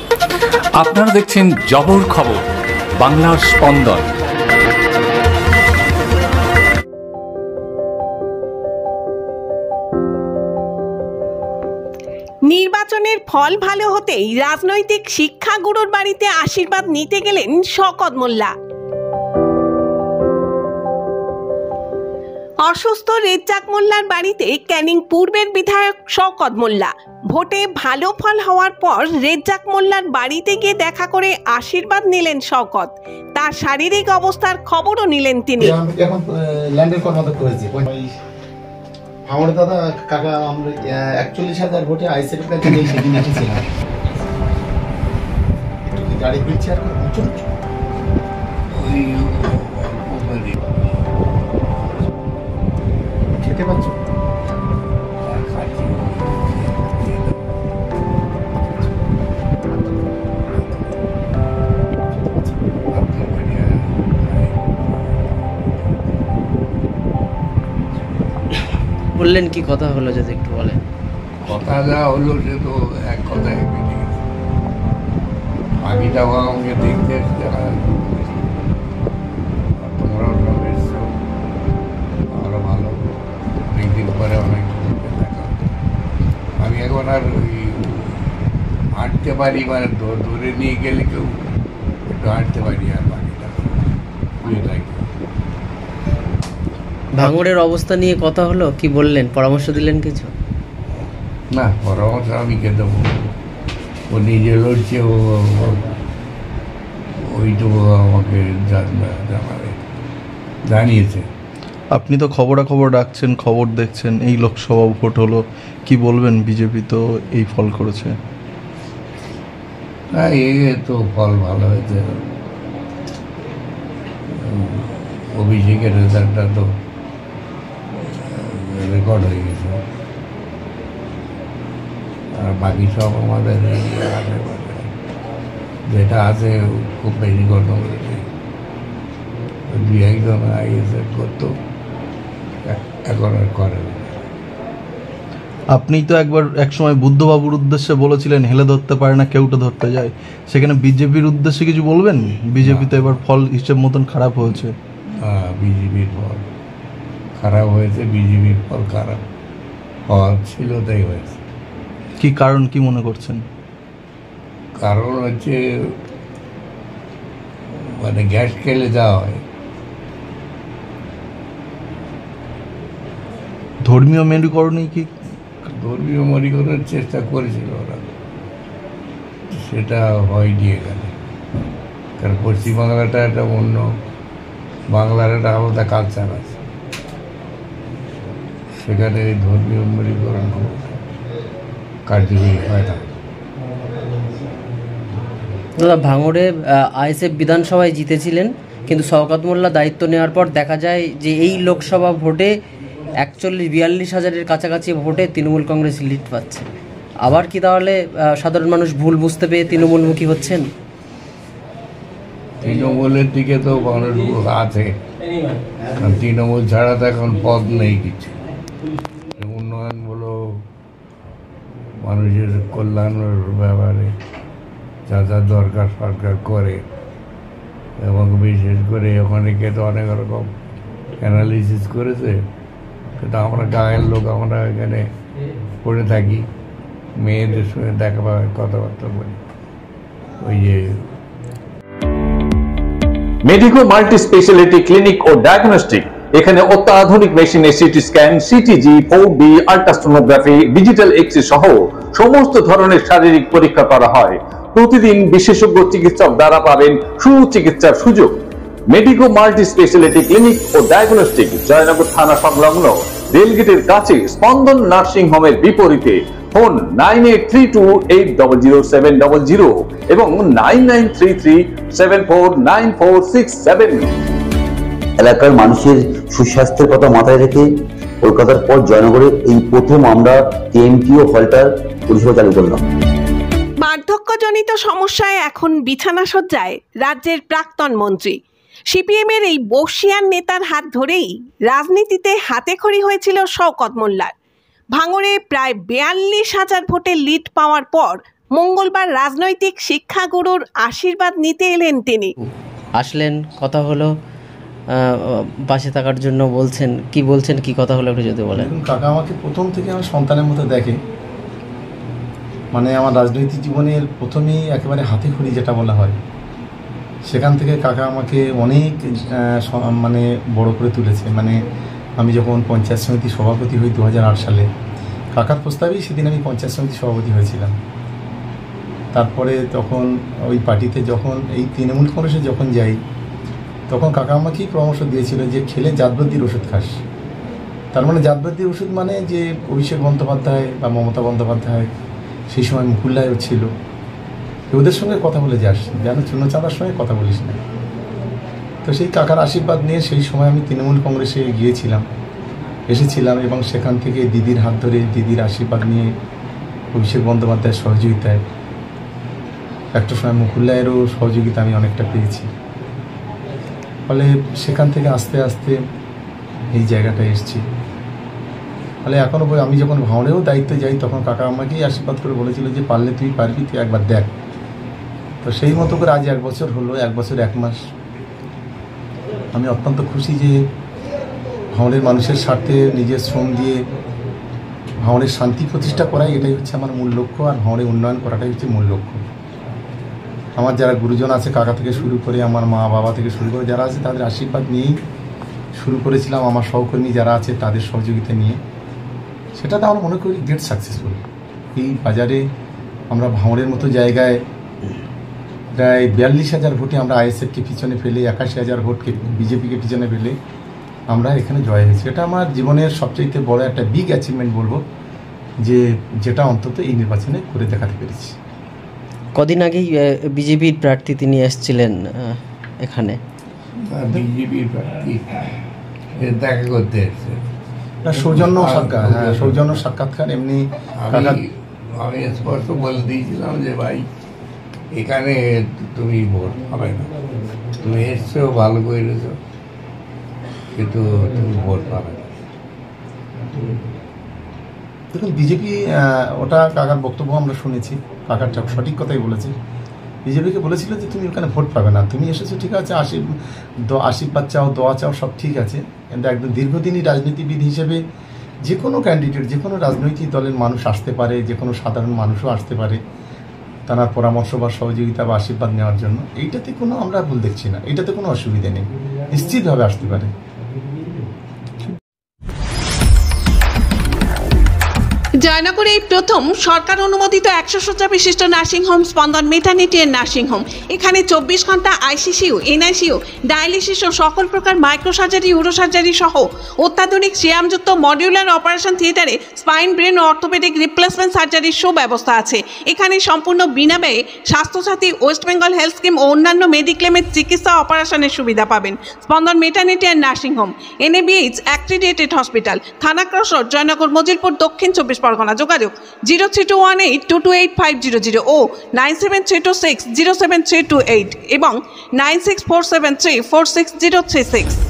আপনারা দেখছেন জবর খবর, বাংলার স্পন্দন। নির্বাচনের ফল ভালো হতেই রাজনৈতিক শিক্ষাগুরুর বাড়িতে আশীর্বাদ নিতে গেলেন শওকত মোল্লা। অসুস্থ রেজ্জাক মোল্লার বাড়িতে ক্যানিং পূর্বের বিধায়ক শওকত মোল্লা। ভোটে ভালো ফল হওয়ার পর রেজ্জাক মোল্লার বাড়িতে গিয়ে দেখা করে আশীর্বাদ নিলেন শওকত। তার শারীরিক অবস্থার খবরও নিলেন তিনি। এখন ল্যান্ডের কর্মদক্ষ হয়েছে আমার দাদা কাকা, আমরা 41,000 ভোটে আইসিএফ কাছে সেদিন এসেছিলাম। একটু কি গাড়ি ফিরছে আর খেতে পাচ্ছ? বললেন কি কথা হলো যদি একটু বলেন। কথা যা হলো সে তো এক কথায় বেরিয়ে গেছে। বাকিটাও আমাকে দেখতে এসছে, তোমরাও সব এসছো, আরো ভালো অনেকদিন পরে অনেক দেখা। আমি এখন আর ওই হাঁটতে পারি, মানে ধরে নিয়ে গেলে কেউ একটু হাঁটতে পারি, আর বাকিটা শুয়ে থাকি। ভাঙড়ের অবস্থা নিয়ে কথা হলো, কি বললেন, পরামর্শ দিলেন কিছু? না, পরামর্শ আমি কে দেবো? ও নিজে লড়ছে, ওইটুকু আমাকে জানিয়েছে। আপনি তো খবরাখবর রাখছেন, খবর দেখছেন, এই লোকসভা ভোট হলো, কি বলবেন? বিজেপি তো এই ফল করেছে। না, এই তো ফল ভালো হয়েছে। অভিষেকের রেজাল্টটা তো রেকর্ড হয়ে গেছে, আর বাকি সব আমাদের যেটা আছে খুব বেশি গঠন করেছে। দুই একজন আইএসএফ করতো, এখন আর করে না। আপনি তো এক সময় বুদ্ধবাবুর উদ্দেশ্যে বলেছিলেন হেলে ধরতে পারে না, কেউটা ধরতে যায়। সেখানে বিজেপির উদ্দেশ্যে কিছু বলবেন? বিজেপি তো এবার ফল হিসেব মতন খারাপ হয়েছে। বিজেপির ফল খারাপ হয়েছে, বিজেপির ফল খারাপ হওয়ার ছিল, তাই হয়েছে। কি কারণ, কি মনে করছেন? কারণ হচ্ছে মানে গ্যাস খেলে যাওয়া হয়। ধর্মীয় মেরুকরণই কি? ধর্মীয় মেরুকরণের চেষ্টা করেছিল ওরা, সেটা হয়নি এখানে। কারণ পশ্চিমবাংলাটা একটা অন্য, বাংলার একটা আলাদা কালচার আছে, সেখানে ধর্মীয় মেরুকরণ কার্যকরী হয় না। দাদা, ভাঙড়ে আইএসএফ বিধানসভায় জিতেছিলেন, কিন্তু শওকত মোল্লা দায়িত্ব নেওয়ার পর দেখা যায় যে এই লোকসভা ভোটে 41-42 হাজারের কাছাকাছি ভোটে তৃণমূল কংগ্রেস লিড পাচ্ছে। আবার কি তাহলে সাধারণ মানুষ ভুল বুঝতে পেরে তৃণমূলমুখী হচ্ছেন? তৃণমূলের দিকে তো মানুষ আছে, তৃণমূল ছাড়া তো এখন পদ নেই কিছু। উন্নয়ন বলো, মানুষের কল্যাণের ব্যাপারে যা যা দরকার সরকার করে, এবং বিশেষ করে অনেকে তো অনেক রকম অ্যানালিসিস করেছে। কিন্তু আমরা গাঁয়ের লোক, আমরা এখানে পড়ে থাকি, মেয়েদের সঙ্গে দেখা পাওয়া, কথাবার্তা বলি। ওই যে মেডিকো মাল্টি স্পেশালিটি ক্লিনিক ও ডায়াগনস্টিক, এখানে অত্যাধুনিক মেশিনে CT scan, CTG, 4D, ultrasonography, digital X-ray সহ সমস্ত ধরনের শারীরিক পরীক্ষা করা হয়। প্রতিদিন বিশেষজ্ঞ চিকিৎসক দ্বারা পাবেন সুচিকিৎসার সুযোগ। মেডিকো মাল্টি স্পেশালিটি ক্লিনিক ও ডায়াগনস্টিক, জয়নগর থানা সংলগ্ন, রেলগেটের কাছে, স্পন্দন নার্সিং হোমের বিপরীতে। ফোন 9832800700 এবং 9933749467। এলাকার মানুষের সুস্বাস্থ্যের কথা মাথায় রেখে কলকাতার পর জয়নগরে এই প্রথম আমরা কেএমটিও হলটার পরিষেবা চালু করলাম। বার্ধক্যজনিত সমস্যায় এখন বিছানা সজ্জায় রাজ্যের প্রাক্তন মন্ত্রী। সিপিএমের এই বর্ষিয়ান নেতার হাত ধরেই রাজনীতিতে হাতেখড়ি হয়েছিল শওকত মোল্লার। ভাঙড়ে প্রায় 42,000 ভোটে লিড পাওয়ার পর মঙ্গলবার রাজনৈতিক শিক্ষাগুরুর আশীর্বাদ নিতে এলেন তিনি। আসলেন, কথা হলো, পাশে থাকার জন্য বলছেন, কি কথা হলো একটু যদি বলেন। কাকা আমাকে প্রথম থেকে আমার সন্তানের মতো দেখে, মানে আমার রাজনৈতিক জীবনের প্রথমেই একেবারে হাতে খড়ি যেটা বলা হয়, সেখান থেকে কাকা আমাকে অনেক মানে বড় করে তুলেছে। মানে আমি যখন পঞ্চায়েত সমিতির সভাপতি হই 2008 সালে, কাকার প্রস্তাবেই সেদিন আমি পঞ্চায়েত সমিতির সভাপতি হয়েছিলাম। তারপরে তখন ওই পার্টিতে যখন এই তৃণমূল কংগ্রেসে যখন যাই, তখন কাকা আমাকেই পরামর্শ দিয়েছিল যে খেলে জাতবৃদ্ধির ওষুধ খাস। তার মানে জাতবৃদ্ধির ওষুধ মানে যে অভিষেক বন্দ্যোপাধ্যায় বা মমতা বন্দ্যোপাধ্যায়, সেই সময় মুকুল রায়ও ছিল, ওদের সঙ্গে কথা বলে যাস, যেন চূর্ণচাঁদার সঙ্গে কথা বলিস না। তো সেই কাকার আশীর্বাদ নিয়ে সেই সময় আমি তৃণমূল কংগ্রেসে এসেছিলাম এবং সেখান থেকে দিদির হাত ধরে, দিদির আশীর্বাদ নিয়ে, অভিষেক বন্দ্যোপাধ্যায়ের সহযোগিতায়, একটা সময় মুকুল রায়েরও সহযোগিতা আমি অনেকটা পেয়েছি। ফলে সেখান থেকে আস্তে আস্তে এই জায়গাটায় এসেছি। ফলে এখনও আমি যখন ভাঁড়েও দায়িত্বে যাই, তখন কাকা আমাকেই আশীর্বাদ করে বলেছিল যে পারলে তুই পারবি, তুই একবার দেখ। তো সেই মতো করে আজ 1 বছর হলো, 1 বছর 1 মাস। আমি অত্যন্ত খুশি যে ভাঁড়ের মানুষের স্বার্থে নিজের শ্রম দিয়ে ভাঁড়ের শান্তি প্রতিষ্ঠা করাই এটাই হচ্ছে আমার মূল লক্ষ্য, আর ভাঁড়ের উন্নয়ন করাটাই হচ্ছে মূল লক্ষ্য। আমার যারা গুরুজন আছে, কাকা থেকে শুরু করে আমার মা বাবা থেকে শুরু করে যারা আছে, তাদের আশীর্বাদ নিয়েই শুরু করেছিলাম। আমার সহকর্মী যারা আছে তাদের সহযোগিতা নিয়ে, সেটাতে আমরা মনে করি গ্রেট সাকসেসফুল। এই বাজারে আমরা ভাঁড়ের মতো জায়গায় প্রায় 42,000 ভোটে আমরা আইএসএফকে পিছনে ফেলে, 81,000 ভোটকে বিজেপিকে পিছনে ফেলে আমরা এখানে জয় হয়েছি। এটা আমার জীবনের সবচেয়ে বড় একটা বিগ অ্যাচিভমেন্ট বলবো, যেটা অন্তত এই নির্বাচনে করে দেখাতে পেরেছি। কদিন আগেই বিজেপির প্রার্থী তিনি এসেছিলেন এখানে, বিজেপির প্রার্থী দেখা করতে এসছে, সৌজন্য সাক্ষাৎ, হ্যাঁ সৌজন্য সাক্ষাৎকার। এমনি আমি স্পষ্ট বলে দিয়েছিলাম যে ভাই এখানে তুমি ভোট পাবে না, তুমি এসছো ভালো করেছো, কিন্তু তুমি ভোট পাবে না। দেখুন বিজেপি, ওটা কাকার বক্তব্য আমরা শুনেছি, কাকার সঠিক কথাই বলেছে। বিজেপিকে বলেছিল যে তুমি ওখানে ভোট পাবে না, তুমি এসেছো ঠিক আছে, আশীর্বাদ চাও, দোয়া চাও, সব ঠিক আছে, কিন্তু একদম দীর্ঘদিনই রাজনীতিবিদ হিসেবে যে কোনো ক্যান্ডিডেট, যে কোনো রাজনৈতিক দলের মানুষ আসতে পারে, যে কোনো সাধারণ মানুষও আসতে পারে তার পরামর্শ বা সহযোগিতা বা আশীর্বাদ নেওয়ার জন্য। এইটাতে কোনো আমরা ভুল দেখছি না, এইটাতে কোনো অসুবিধা নেই, নিশ্চিতভাবে আসতে পারে। জয়নগরে এই প্রথম সরকার অনুমোদিত 100 শয্যা বিশিষ্ট নার্সিংহোম স্পন্দন মেটার্নিটি এন্ড নার্সিংহোম। এখানে 24 ঘন্টা আইসিসিউ, এনআইসিউ, ডায়ালিসিস ও সকল প্রকার মাইক্রোসার্জারি, ইউরোসার্জারি সহ অত্যাধুনিক সিয়ামযুক্ত মডিউলার অপারেশন থিয়েটারে স্পাইন, ব্রেন ও অর্থোপেডিক রিপ্লেসমেন্ট সার্জারির সুব্যবস্থা আছে। এখানে সম্পূর্ণ বিনাব্যয়ে Swasthyasathi, West Bengal health scheme ও অন্যান্য মেডিক্লেমের চিকিৎসা অপারেশনের সুবিধা পাবেন। Spandan maternity and nursing home, NABH accredited hospital, থানা ক্রস রোড, জয়নগর, মজিলপুর, দক্ষিণ 24 পরগনা। যোগাযোগ 0321822850 ও 9732607328 এবং 9647346036।